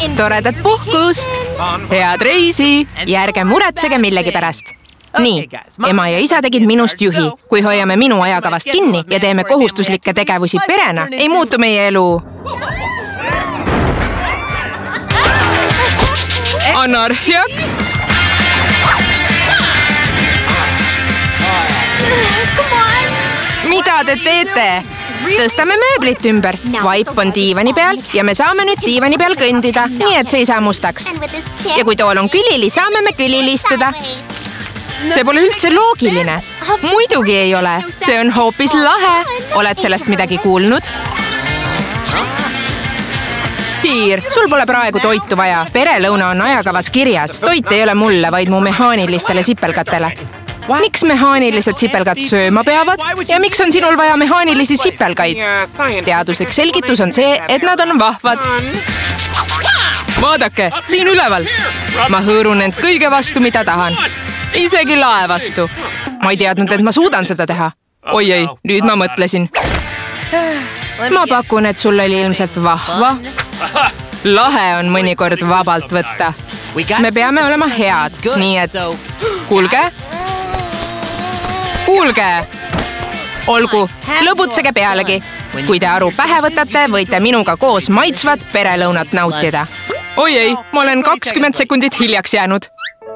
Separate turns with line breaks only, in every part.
toredat puhkust! Head reisi! Ja ärge muretsege millegi pärast. Nii, ema ja isa tegid minust juhi. Kui hoiame minu ajakavast kinni ja teeme kohustuslikke tegevusi perena, ei muutu meie elu. Anarhiaks! Mida te teete? Tõstame mööblit ümber. Vaip on diivani peal ja me saame nüüd diivani peal kõndida, nii et see ei saa mustaks. Ja kui tool on külili, saame me külili istuda. See pole üldse loogiline. Muidugi ei ole. See on hoopis lahe. Oled sellest midagi kuulnud? Hiir, sul pole praegu toitu vaja. Perelõuna on ajakavas kirjas. Toit ei ole mulle, vaid mu mehaanilistele sipelgatele. Miks mehaanilised sipelgad sööma peavad ja miks on sinul vaja mehaanilisi sipelgaid? Teaduslik selgitus on see, et nad on vahvad. Vaadake, siin üleval. Ma hõõrun end kõige vastu, mida tahan. Isegi lae vastu. Ma ei teadnud, et ma suudan seda teha. Oi ei, nüüd ma mõtlesin. Ma pakun, et sul oli ilmselt vahva. Lahe on mõnikord vabalt võtta. Me peame olema head, nii et kuulge. Kuulge! Olgu, lõbutsege pealegi. Kui te aru pähe võtate, võite minuga koos maitsvat perelõunat nautida. Oi ei, ma olen 20 sekundit hiljaks jäänud.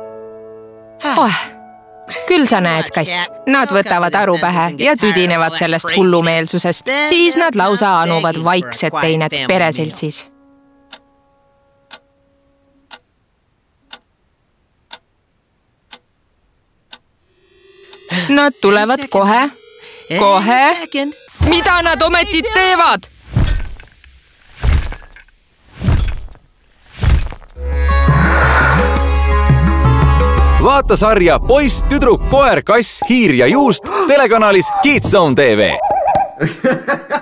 Küll sa näed, kass. Nad võtavad aru pähe ja tüdinevad sellest hullumeelsusest. Siis nad lausa anuvad vaikset teinet pereseltsis. Nad tulevad kohe. Kohe. Mida nad ometi teevad?
Vaata sarja Poiss, tüdruk, koer, kass, hiir ja juust telekanalis Kids Zone TV.